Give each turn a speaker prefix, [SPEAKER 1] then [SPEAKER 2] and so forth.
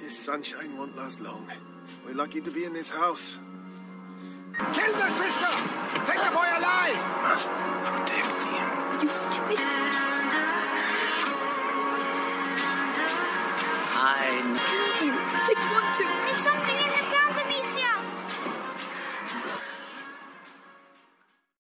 [SPEAKER 1] This sunshine won't last long. We're lucky to be in this house.
[SPEAKER 2] Kill the sister! Take the boy alive!
[SPEAKER 1] Must protect him.
[SPEAKER 3] You stupid...